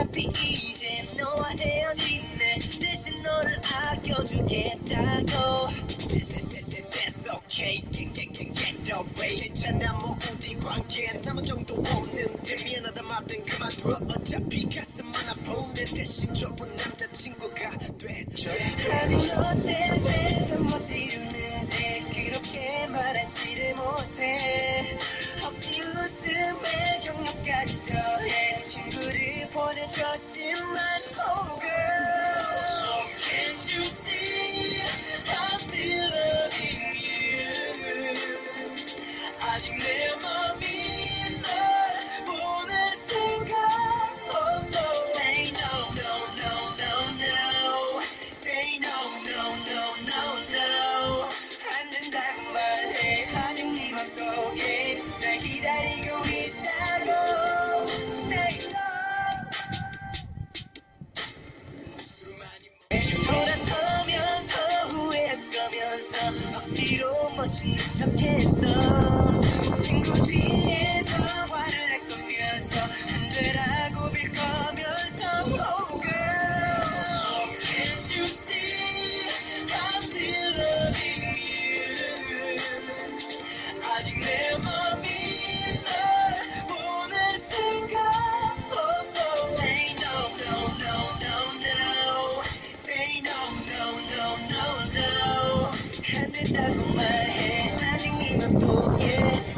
어차피 이제 너와 헤어질래. 대신 너를 아껴주겠다고. That's okay, get away. 괜찮아 뭐 우리 관계 남은 정도 없는데 미안하다 말은 그만둬. 어차피 가슴은 아픈데 대신 좋은 남자친구가 돼줘. 아직 너 때문에 잠 못 이루는데 그렇게 말하지를 못해. 억지 웃음에 경력까지 더해 친구를 보내줬지만 oh girl, can't you see I'm still loving you. 아직 내 맘이 널 보낼 수가 없어. Say no, no, no, no, no. Say no, no, no, no, no. 안 된다고 말해. 아직 네 맘속에 날 기다리고 있다고. Say no. 돌아서면서 후회할 거면서 억지로 멋있는 척했어. 친구 뒤에서 화를 할 거면서 안 되라고 빌 거면서 oh girl, can't you see I'm still loving you. 아직 내 맘이 널 보낼 수가 없어. Say no, no, no, no, no. Say no, no, no, no, no. 안 된다고 말해. 아직 네 맘속에